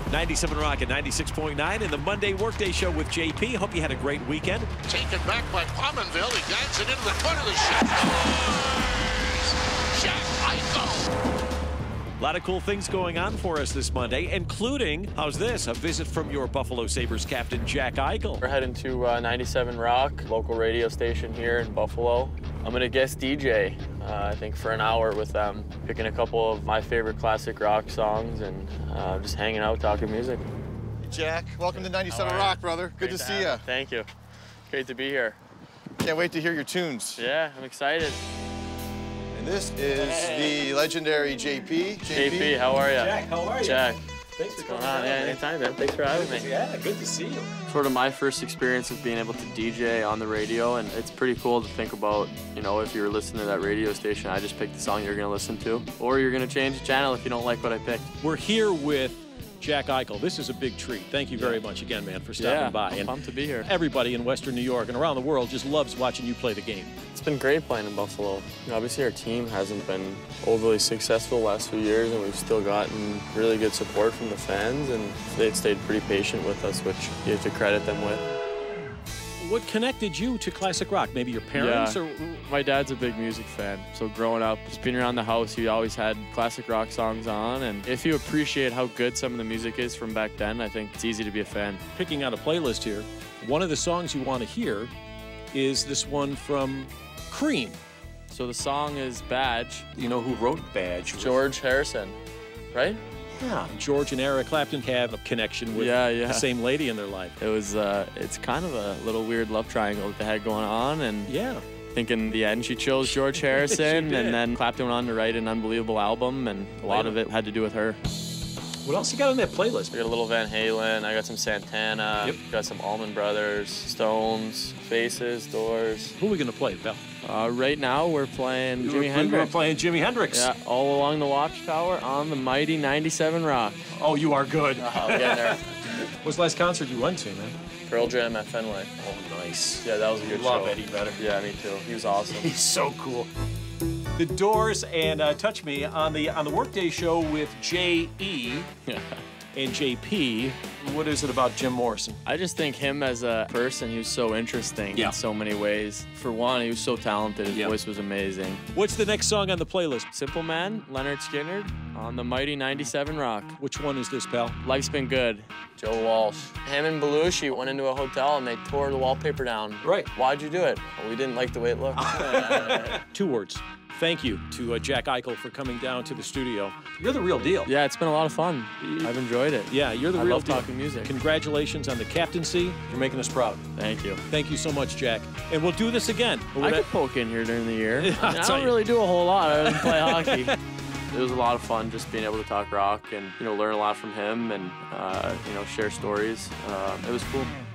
97 Rock at 96.9 in the Monday Workday Show with JP. Hope you had a great weekend. Taken back by Pominville. He guides it into the front of the shot. Jack Eichel. A lot of cool things going on for us this Monday, including, how's this, a visit from your Buffalo Sabres captain, Jack Eichel. We're heading to 97 Rock, local radio station here in Buffalo. I'm going to guest DJ, I think, for an hour with them, picking a couple of my favorite classic rock songs and just hanging out, talking music. Jack, welcome to 97 Rock, brother. Good to see you. Thank you. Great to be here. Can't wait to hear your tunes. Yeah, I'm excited. And this is the legendary JP. JP, how are you? Jack, how are you? Jack. Thanks for coming on. Yeah, anytime, man. Thanks for having me. Yeah, good to see you. Sort of my first experience of being able to DJ on the radio, and it's pretty cool to think about, you know, if you're listening to that radio station, I just picked the song you're going to listen to, or you're going to change the channel if you don't like what I picked. We're here with Jack Eichel. This is a big treat. Thank you very much again, man, for stopping by. I'm pumped to be here. Everybody in Western New York and around the world just loves watching you play the game. It's been great playing in Buffalo. You know, obviously our team hasn't been overly successful the last few years, and we've still gotten really good support from the fans, and they've stayed pretty patient with us, which you have to credit them with. What connected you to classic rock? Maybe your parents? Yeah. Or my dad's a big music fan, so growing up, just being around the house, he always had classic rock songs on, and if you appreciate how good some of the music is from back then, I think it's easy to be a fan. Picking out a playlist here, one of the songs you want to hear is this one from Cream. So the song is Badge. You know who wrote Badge? George Harrison, right? Yeah, George and Eric Clapton have a connection with the same lady in their life. It was, it's kind of a little weird love triangle that they had going on, and yeah. I think in the end she chose George Harrison, and then Clapton went on to write an unbelievable album, and a lot of it had to do with her. What else you got on that playlist? I got a little Van Halen, I got some Santana, got some Allman Brothers, Stones, Faces, Doors. Who are we going to play, Bell? Right now we're playing Jimi Hendrix. We're playing Jimi Hendrix. Yeah, all along the Watchtower on the mighty 97 Rock. Oh, you are good. I'll get there. What's the last concert you went to, man? Pearl Jam at Fenway. Oh, nice. Yeah, that was a good show. Love Eddie Vedder. Yeah, me too. He was awesome. He's so cool. The Doors and Touch Me on the Workday Show with J.E. and J.P. What is it about Jim Morrison? I just think him as a person, he was so interesting in so many ways. For one, he was so talented. His voice was amazing. What's the next song on the playlist? Simple Man, Leonard Skinner, on the mighty 97 Rock. Which one is this, pal? Life's Been Good, Joe Walsh. Him and Belushi went into a hotel and they tore the wallpaper down. Right. Why'd you do it? Well, we didn't like the way it looked. 2 words. Thank you to Jack Eichel for coming down to the studio. You're the real deal. Yeah, it's been a lot of fun. I've enjoyed it. Yeah, you're the real deal. I love talking music. Congratulations on the captaincy. You're making us proud. Thank you. Thank you so much, Jack. And we'll do this again. I could poke in here during the year. I don't really do a whole lot other than play hockey. It was a lot of fun just being able to talk rock and, you know, learn a lot from him and, you know, share stories. It was cool.